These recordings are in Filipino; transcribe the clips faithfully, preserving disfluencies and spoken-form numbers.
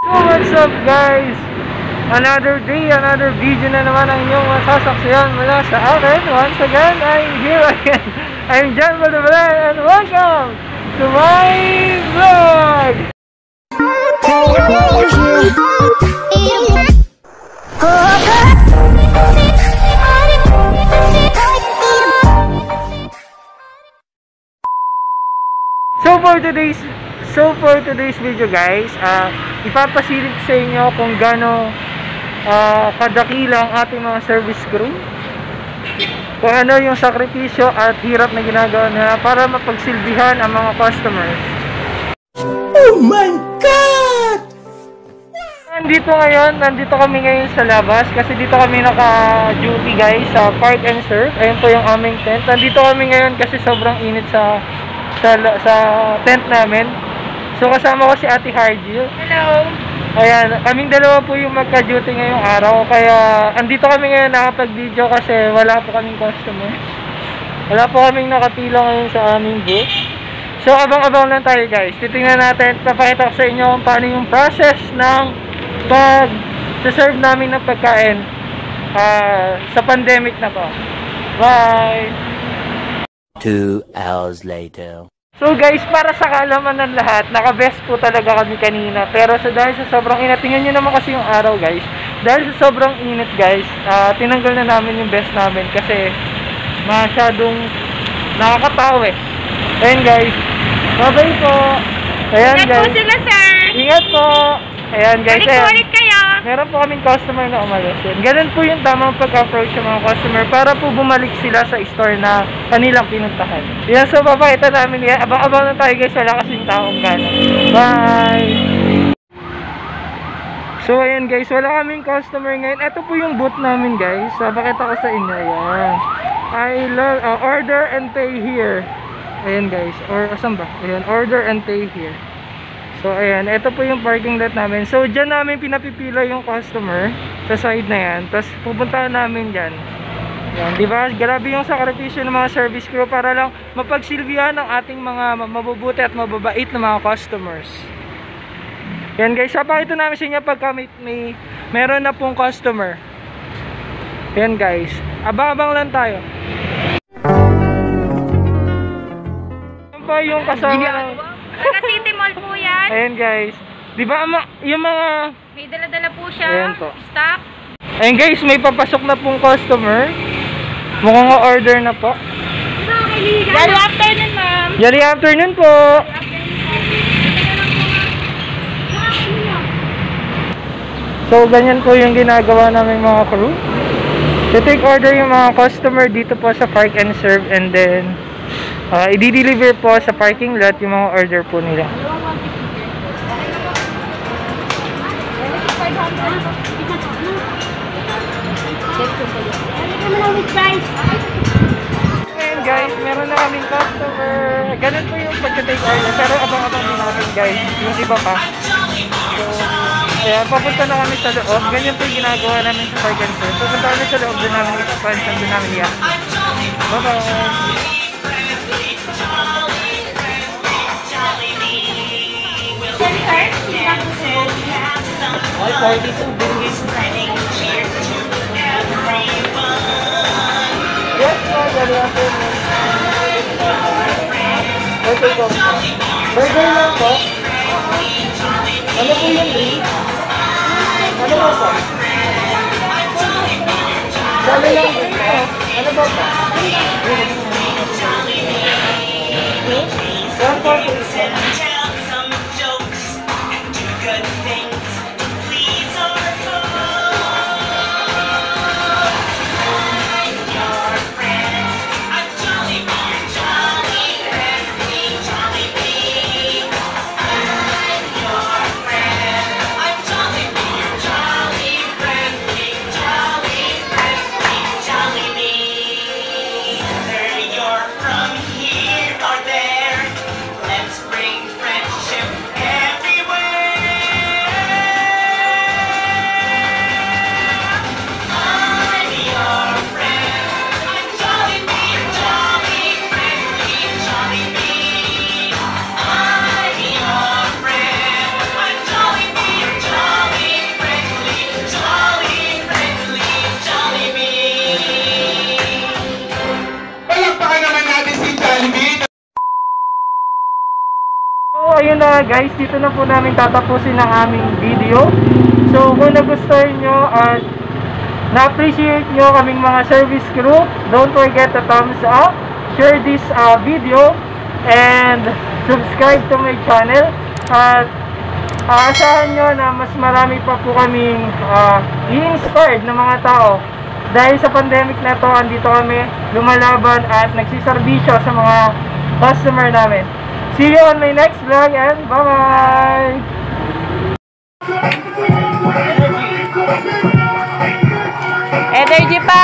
What's up guys? Another day, another video na naman ang inyong masasaksiyan mula sa akin. Once again, I'm here again. I'm John Baldabalan and welcome to my vlog! So for today's So for today's video guys, uh, ipapasilip sa inyo kung gaano uh, kadakila ang ating mga service crew, kung ano yung sakripisyo at hirap na ginagawa nila para mapagsilbihan ang mga customers. Oh my God! Nandito ngayon, nandito kami ngayon sa labas kasi dito kami naka-duty guys sa Park and Surf. Ayun po yung aming tent. Nandito kami ngayon kasi sobrang init sa sa, sa tent namin. So kasama ko si Ate Hargil. Hello! Ayan, kaming dalawa po yung magka-duty ngayong araw. Kaya andito kami ngayon nakapag-video kasi wala po kaming customer. Wala po kaming nakapila ngayon sa aming booth. So abang-abang lang tayo guys. Titingnan natin, papakita ko sa inyo kung paano yung process ng pag-serve namin ng pagkain uh, sa pandemic na to. Bye! Two hours later. So guys, para sa kaalaman ng lahat, naka-vest po talaga kami kanina. Pero sa dahil sa sobrang init, tingnan nyo naman kasi yung araw guys. Dahil sa sobrang init guys, uh, tinanggal na namin yung vest namin kasi masyadong nakakatawa eh. Ayan guys, bye-bye po. Ayan Ingat guys. po sila sir. Ingat po. Ayan guys. Balik po ulit kayo. Meron po kaming customer na umalis. Ganun po yung tamang pag-approach sa mga customer para po bumalik sila sa store na kanilang pinuntahan. Yan, so papakita namin yan. Abang-abang na tayo guys, wala kasing taong gana. Bye! So ayan guys, wala kaming customer ngayon. Ito po yung booth namin guys. So pakita ko sa inyo. Ayan. I love, uh, order and pay here. Ayan guys, or asan ba? Ayan, order and pay here. So ayan, ito po yung parking lot namin. So dyan namin pinapipila yung customer sa side na yan. Tapos pupuntahan namin dyan. Yan, di ba? Grabe yung sakripisyo ng mga service crew para lang mapagsilbihan ng ating mga mabubuti at mababait na mga customers. Yan guys, papakita namin sa inyo pagka may, may meron na pong customer. Yan guys, abang-abang lang tayo. Yan pa yung kasama. Taga City Mall po yan. Ayan guys, di ba yung mga May dala-dala po siya. Ayan po. Stock. Ayan guys, may papasok na pong customer. Mukhang order na po. Good afternoon ma'am. Jolly afternoon po. So ganyan po yung ginagawa namin mga crew. To take order yung mga customer dito po sa Park and Serve, and then uh, i-deliver po sa parking lot yung mga order po nila. Ayan guys, meron na kaming customer. Ganun po yung pagka-take order. Pero abang-abang din natin guys, yung iba pa. So, ayan, papunta na kami sa loob. Ganyan po yung ginagawa namin sa Park and Serve. Papunta kami sa loob, doon namin expansion, doon namin yan. Bye-bye! Ay, forty-two binigay ko sa akin. Yes, sir. Dali ako. Okay, go. Burger lang po. Ano po yung drink? Ano ba po? Dali lang drink po. Ano ba po? One for please. guys, dito na po namin tatapusin ang aming video. So kung nagustuhan nyo at na-appreciate nyo kaming mga service crew, don't forget to thumbs up, share this uh, video, and subscribe to my channel. At uh, asahan nyo na mas marami pa po kaming uh, i-inspired na mga tao. Dahil sa pandemic na to, andito kami lumalaban at nagsiservisyo sa mga customer namin. See you on my next vlog and bye-bye! Energy pa!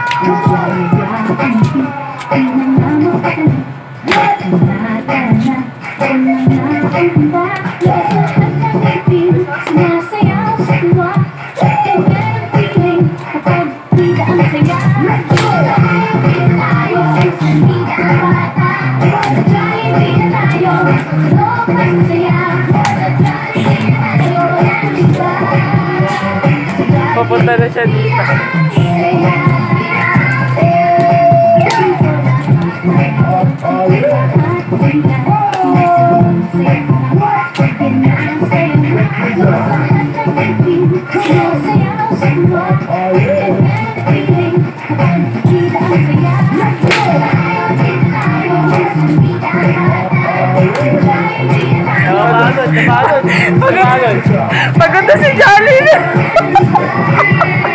Pupunta na siya dito. Pagod, pagod. Pagod na si Jolly.